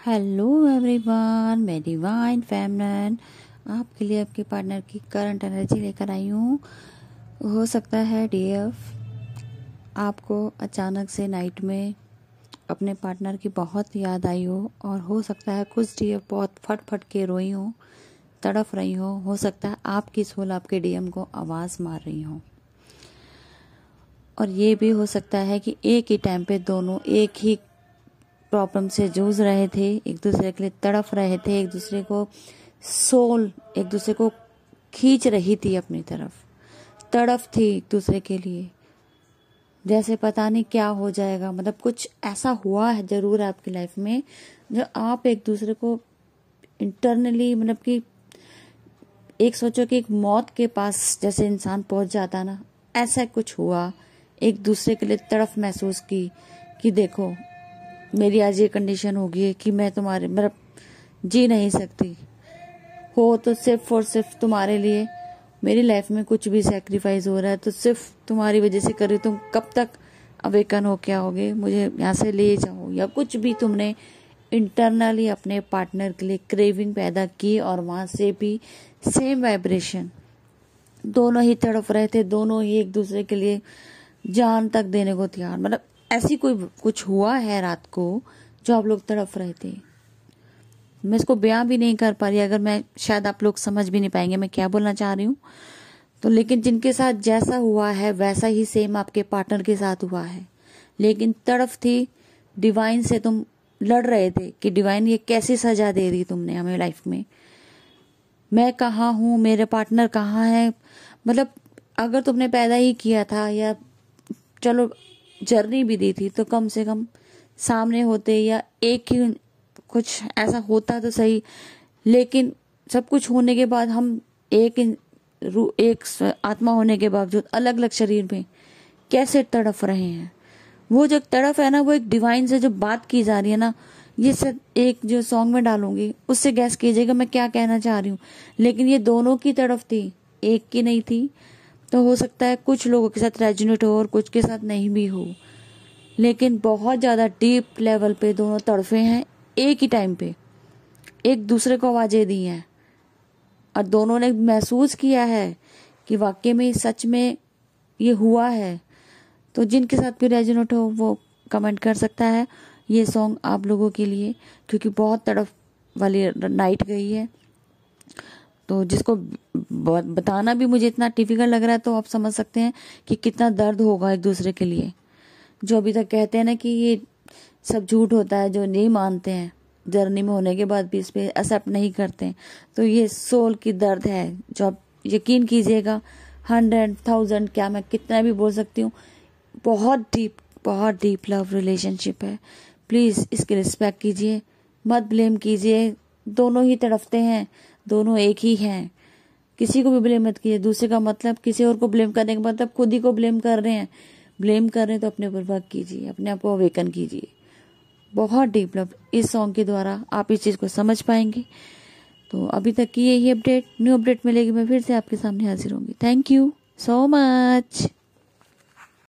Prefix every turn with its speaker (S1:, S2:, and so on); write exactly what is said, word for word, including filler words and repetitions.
S1: Hello everyone, मैं divine feminine आपके लिए आपके पार्टनर की करंट एनर्जी लेकर आई हूँ। हो सकता है डीएफ आपको अचानक से नाइट में अपने पार्टनर की बहुत याद आई हो, और हो सकता है कुछ डीएफ बहुत फट फट के रोई हो, तड़फ रही हो हो सकता है आपकी सोल आपके डीएम को आवाज़ मार रही हो, और ये भी हो सकता है कि एक ही टाइम पे दोनों एक ही प्रॉब्लम से जूझ रहे थे, एक दूसरे के लिए तड़फ रहे थे, एक दूसरे को सोल एक दूसरे को खींच रही थी अपनी तरफ, तड़फ थी एक दूसरे के लिए, जैसे पता नहीं क्या हो जाएगा। मतलब कुछ ऐसा हुआ है जरूर आपकी लाइफ में जो आप एक दूसरे को इंटरनली, मतलब कि एक सोचो कि एक मौत के पास जैसे इंसान पहुंच जाता ना, ऐसा कुछ हुआ। एक दूसरे के लिए तड़फ महसूस की कि देखो मेरी आज ये कंडीशन हो गई है कि मैं तुम्हारे मतलब जी नहीं सकती हो, तो सिर्फ और सिर्फ तुम्हारे लिए मेरी लाइफ में कुछ भी सैक्रिफाइस हो रहा है तो सिर्फ तुम्हारी वजह से कर रही। तुम कब तक अवेकन हो क्या होगे, मुझे यहाँ से ले जाओ, या कुछ भी तुमने इंटरनली अपने पार्टनर के लिए क्रेविंग पैदा की, और वहां से भी सेम वाइब्रेशन, दोनों ही तड़फ रहे थे, दोनों ही एक दूसरे के लिए जान तक देने को तैयार। मतलब ऐसी कोई कुछ हुआ है रात को जो आप लोग तड़फ रहे थे। मैं इसको बयां भी नहीं कर पा रही, अगर मैं शायद आप लोग समझ भी नहीं पाएंगे मैं क्या बोलना चाह रही हूँ। तो लेकिन जिनके साथ जैसा हुआ है वैसा ही सेम आपके पार्टनर के साथ हुआ है, लेकिन तड़फ थी डिवाइन से, तुम लड़ रहे थे कि डिवाइन ये कैसी सजा दे रही तुमने हमें लाइफ में, मैं कहाँ हूँ, मेरे पार्टनर कहाँ है। मतलब अगर तुमने पैदा ही किया था या चलो जर्नी भी दी थी तो कम से कम सामने होते, या एक ही कुछ ऐसा होता तो सही। लेकिन सब कुछ होने के बाद हम एक एक आत्मा होने के बावजूद अलग अलग शरीर में कैसे तड़फ रहे हैं। वो जो तड़फ है ना, वो एक डिवाइन से जो बात की जा रही है ना, ये सब एक जो सॉन्ग में डालूंगी उससे गैस कीजिएगा मैं क्या कहना चाह रही हूँ। लेकिन ये दोनों की तड़फ थी, एक की नहीं थी। तो हो सकता है कुछ लोगों के साथ रेजोनेट हो और कुछ के साथ नहीं भी हो, लेकिन बहुत ज्यादा डीप लेवल पे दोनों तड़फे हैं, एक ही टाइम पे एक दूसरे को आवाजें दी हैं, और दोनों ने महसूस किया है कि वाकई में सच में ये हुआ है। तो जिनके साथ भी रेजोनेट हो वो कमेंट कर सकता है। ये सॉन्ग आप लोगों के लिए, क्योंकि बहुत तड़फ वाली नाइट गई है, तो जिसको बताना भी मुझे इतना डिफिकल्ट लग रहा है, तो आप समझ सकते हैं कि कितना दर्द होगा एक दूसरे के लिए। जो अभी तक कहते हैं ना कि ये सब झूठ होता है, जो नहीं मानते हैं जर्नी में होने के बाद भी इस पे एक्सेप्ट नहीं करते हैं, तो ये सोल की दर्द है जो आप यकीन कीजिएगा, हंड्रेड थाउजेंड क्या मैं कितना भी बोल सकती हूँ, बहुत डीप बहुत डीप लव रिलेशनशिप है। प्लीज इसकी रिस्पेक्ट कीजिए, मत ब्लेम कीजिए। दोनों ही तड़फते हैं, दोनों एक ही हैं, किसी को भी ब्लेम मत कीजिए। दूसरे का मतलब किसी और को ब्लेम करने का मतलब खुद ही को ब्लेम कर रहे हैं। ब्लेम कर रहे हैं तो अपने ऊपर वर्क कीजिए, अपने आप को अवेकन कीजिए। बहुत डीप लव इस सॉन्ग के द्वारा आप इस चीज को समझ पाएंगे। तो अभी तक की यही अपडेट, न्यू अपडेट मिलेगी मैं फिर से आपके सामने हाजिर होंगी। Thank you so much.